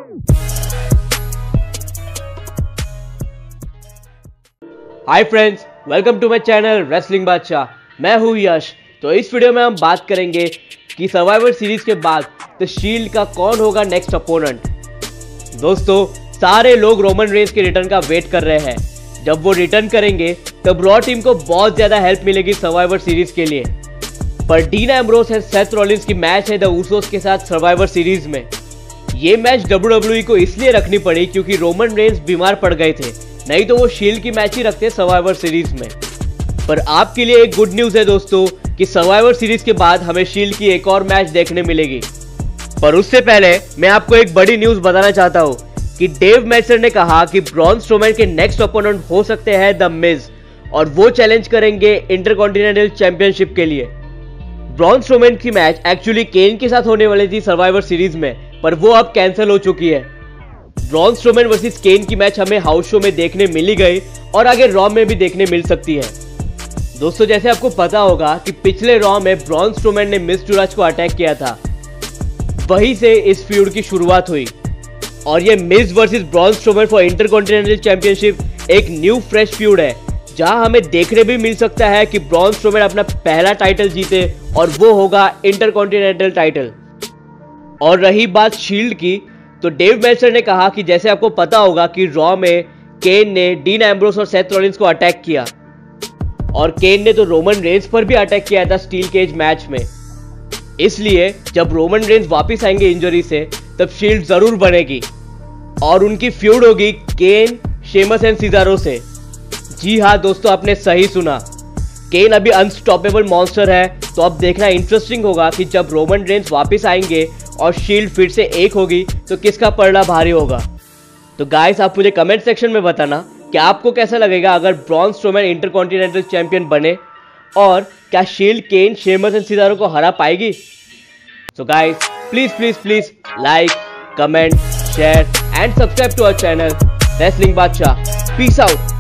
Hi friends, welcome to my channel wrestling बादशाह। मैं हूं यश। तो इस वीडियो में हम बात करेंगे कि सर्वाइवर सीरीज के बाद द शील्ड का कौन होगा नेक्स्ट अपोनेंट। दोस्तों, सारे लोग रोमन रेंस के रिटर्न का वेट कर रहे हैं। जब वो रिटर्न करेंगे तब रॉ टीम को बहुत ज्यादा हेल्प मिलेगी सर्वाइवर सीरीज के लिए। पर डीन एम्ब्रोस और सेथ रॉलिंस की मैच है द उसोस के साथ सर्वाइवर सीरीज में। ये मैच WWE को इसलिए रखनी पड़ी क्योंकि रोमन रेंस बीमार पड़ गए थे, नहीं तो वो शील्ड की मैच ही रखते सर्वाइवर सीरीज में। पर आपके लिए एक गुड न्यूज है दोस्तों कि सर्वाइवर सीरीज के बाद हमें शील्ड की एक और मैच देखने मिलेगी। पर उससे पहले मैं आपको एक बड़ी न्यूज बताना चाहता हूँ कि डेव मेल्ट्जर ने कहा कि ब्रॉन स्ट्रोमैन के नेक्स्ट ओपोनेंट हो सकते हैं द मिज, और वो चैलेंज करेंगे इंटरकॉन्टिनेंटल चैंपियनशिप के लिए। ब्रॉन स्ट्रोमैन की मैच एक्चुअली केन के साथ होने वाली थी सर्वाइवर सीरीज में, पर वो अब कैंसिल हो चुकी है। ब्रॉन स्ट्रोमैन वर्सेस केन की मैच हमें हाउस शो में देखने मिली गई और आगे रॉ में भी देखने मिल सकती है। दोस्तों, जैसे आपको पता होगा कि पिछले रॉ में ब्रॉन स्ट्रोमैन ने मिज टूराज को अटैक किया था, वहीं से इस फ्यूड की शुरुआत हुई। और ये Miz versus Braun Strowman for Intercontinental Championship एक न्यू फ्रेश फ्यूड है, जहां हमें देखने भी मिल सकता है कि ब्रॉन स्ट्रोमैन अपना पहला टाइटल जीते और वो होगा इंटरकॉन्टिनेंटल टाइटल। और रही बात शील्ड की, तो डेव मेल्ट्जर ने कहा कि जैसे आपको पता होगा कि रॉ में केन ने डीन एम्ब्रोस और सेथ रॉलिंस को अटैक किया, और केन ने तो रोमन रेंस पर भी अटैक किया था स्टील केज मैच में। इसलिए जब रोमन रेंस वापस आएंगे इंजरी से, तब शील्ड जरूर बनेगी और उनकी फ्यूड होगी केन, शेमस एंड सिजारो से। जी हाँ दोस्तों, आपने सही सुना। केन अभी अनस्टॉपेबल मॉन्स्टर है, तो अब देखना इंटरेस्टिंग होगा कि जब रोमन रेंस वापस आएंगे और शील्ड फिर से एक होगी तो किसका पलड़ा भारी होगा। तो गाइस, आप मुझे कमेंट सेक्शन में बताना कि आपको कैसा लगेगा अगर ब्रॉन स्ट्रोमैन इंटरकॉन्टिनेंटल चैंपियन बने, और क्या Shield Kane, Sheamus and Cesaro को हरा पाएगी। So guys, please like, comment, share and subscribe to our channel Wrestling Badshah. Peace out.